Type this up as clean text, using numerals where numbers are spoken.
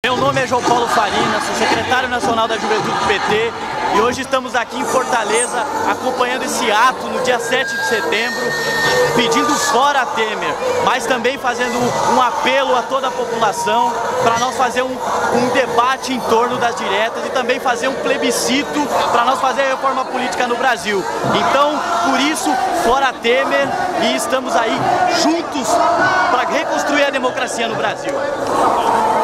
Meu nome é João Paulo Farina, sou secretário nacional da Juventude do PT e hoje estamos aqui em Fortaleza acompanhando esse ato no dia 7 de setembro, pedindo fora Temer, mas também fazendo um apelo a toda a população para nós fazer um debate em torno das diretas e também fazer um plebiscito para nós fazer a reforma política no Brasil. Então, por isso, fora Temer, e estamos aí juntos para reconstruir a democracia no Brasil.